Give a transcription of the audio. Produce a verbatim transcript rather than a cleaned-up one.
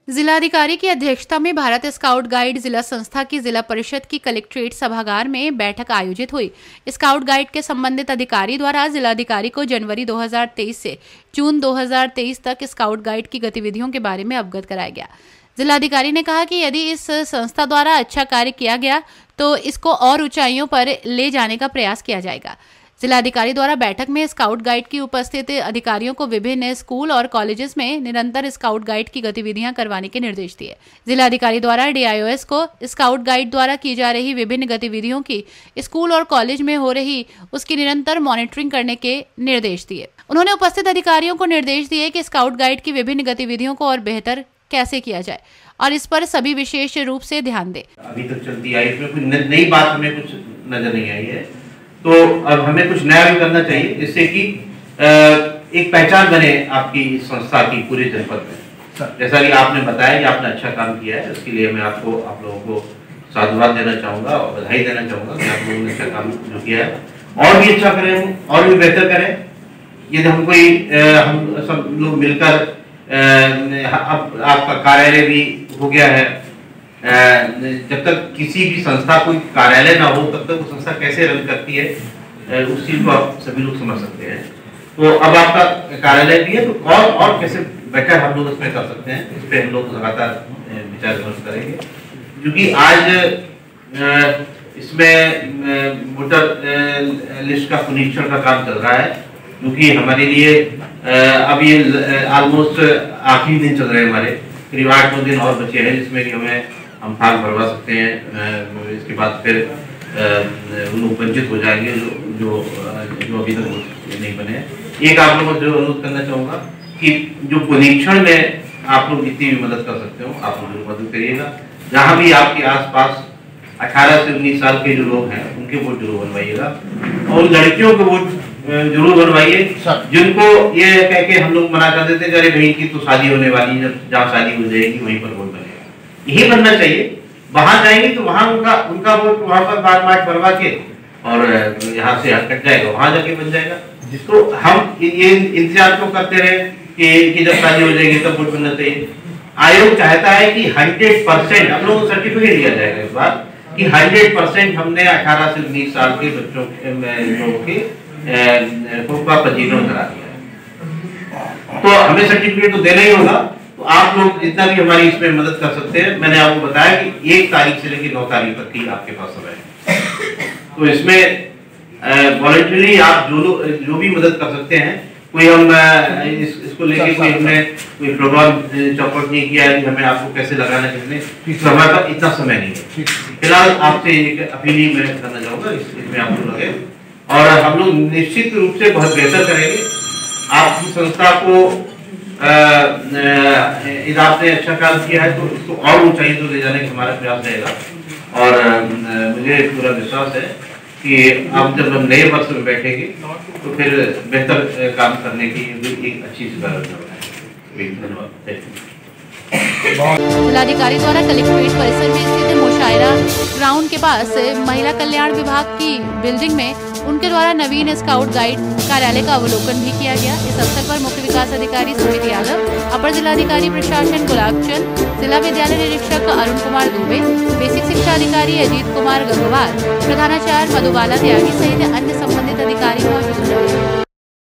जिलाधिकारी की अध्यक्षता में भारत स्काउट गाइड जिला संस्था की जिला परिषद की कलेक्ट्रेट सभागार में बैठक आयोजित हुई। स्काउट गाइड के संबंधित अधिकारी द्वारा जिलाधिकारी को जनवरी दो हज़ार तेईस से जून दो हज़ार तेईस तक स्काउट गाइड की गतिविधियों के बारे में अवगत कराया गया। जिलाधिकारी ने कहा कि यदि इस संस्था द्वारा अच्छा कार्य किया गया तो इसको और ऊंचाइयों पर ले जाने का प्रयास किया जाएगा। जिलाधिकारी द्वारा बैठक में स्काउट गाइड की उपस्थित अधिकारियों को विभिन्न स्कूल और कॉलेजेस में निरंतर स्काउट गाइड की गतिविधियां करवाने के निर्देश दिए। जिलाधिकारी द्वारा डीआईओएस को स्काउट गाइड द्वारा की जा रही विभिन्न गतिविधियों की स्कूल और कॉलेज में हो रही उसकी निरंतर मॉनिटरिंग करने के निर्देश दिए। उन्होंने उपस्थित अधिकारियों को निर्देश दिए कि स्काउट गाइड की विभिन्न गतिविधियों को और बेहतर कैसे किया जाए और इस पर सभी विशेष रूप से ध्यान दें। अभी तक चलती आई इसमें कोई नई बात हमें कुछ नजर नहीं आई है, तो अब हमें कुछ नया भी करना चाहिए जिससे कि एक पहचान बने आपकी संस्था की पूरे जनपद में। जैसा कि आपने बताया कि आपने अच्छा काम किया है, उसके लिए मैं आपको आप लोगों को साधुवाद देना चाहूंगा और बधाई देना चाहूंगा कि आप लोगों ने अच्छा काम जो किया है और भी अच्छा करें और भी बेहतर करें। यदि हम कोई हम सब लोग मिलकर अब आपका कार्यालय भी हो गया है, जब तक किसी भी संस्था कोई कार्यालय ना हो तब तक वो संस्था कैसे रन करती है उस चीज को आप सभी लोग समझ सकते हैं। तो अब आपका कार्यालय भी है तो और और कैसे बेटर हम लोग इसमें कर सकते हैं, इस पे हम लोग लगातार विचार विमर्श करेंगे। क्योंकि आज इसमें वोटर लिस्ट का पुनरीक्षण का काम चल रहा है, क्योंकि हमारे लिए अब ये ऑलमोस्ट आखिरी दिन चल रहे हैं, हमारे करीब आठ नौ दिन और बचे हैं जिसमें कि हमें हम फॉर्म भरवा सकते हैं। इसके बाद फिर उन लोग वंचित हो जाएंगे जो जो जो अभी तक नहीं बने। एक आप लोगों को जो अनुरोध करना चाहूँगा कि जो पुनरीक्षण में आप लोग जितनी भी मदद कर सकते हो आप लोग मदद करिएगा। जहाँ भी आपके आसपास अठारह से उन्नीस साल के जो लोग हैं उनके वोट जरूर बनवाइएगा और लड़कियों के वोट जरूर बनवाइए, जिनको ये कह के हम लोग मना कर देते अरे भाई की तो शादी होने वाली, जब जहाँ शादी हो जाएगी वहीं पर वोट बनेगा। यही बनना चाहिए। वहां जाएंगे तो वहां उनका उनका वोट वहां पर बाट बाट भरवा के और यहाँ से कट जाएगा, वहां जाके बन जाएगा। जिसको हम ये इंतजार तो करते रहे कि, कि जब शादी हो जाएगी तब वोट बनना चाहिए। आयोग चाहता है कि हंड्रेड परसेंट हम लोगों को सर्टिफिकेट दिया जाएगा इस बार कि हंड्रेड परसेंट हमने अठारह से उन्नीस साल के बच्चों के का पंजीकरण करा दिया है, तो हमें सर्टिफिकेट तो देना ही होगा। तो आप लोग जितना भी हमारी इसमें मदद कर सकते हैं, मैंने आपको बताया कि एक तारीख से लेकर नौ तारीख तक ही आपके पास समय है, तो इसमें वॉलंटरी आप जो लोग जो भी मदद कर सकते हैं। कोई हम इस, इसको लेके कोई हमने कोई प्रोग्राम चौपट नहीं किया है कि हमें आपको कैसे लगाना कितने, हमारे पास इतना समय नहीं है। फिलहाल आपसे एक अपील ही मैं करना चाहूँगा, इसमें आप लोग लगे और हम लोग निश्चित रूप से बहुत बेहतर करेंगे। आपकी संस्था को यदि आपने अच्छा काम किया है तो इसको और ऊंचाई तो ले जाने का हमारा प्रयास रहेगा और मुझे पूरा विश्वास है कि आप जब हम नए वर्ष में बैठेंगे तो फिर बेहतर काम करने की एक अच्छी सी व्यवस्था बनाएंगे। धन्यवाद। जिलाधिकारी द्वारा कलेक्ट्रेट परिसर में स्थित मुशायरा ग्राउंड के पास महिला कल्याण विभाग की बिल्डिंग में उनके द्वारा नवीन स्काउट गाइड कार्यालय का अवलोकन भी किया गया। इस अवसर पर मुख्य विकास अधिकारी सुमित यादव, अपर जिलाधिकारी प्रशासन गुलाब चंद, जिला विद्यालय निरीक्षक अरुण कुमार दुबे, बेसिक शिक्षा अधिकारी अजीत कुमार गंगवार, प्रधानाचार्य मधुबाला त्यागी सहित अन्य संबंधित अधिकारी मौजूद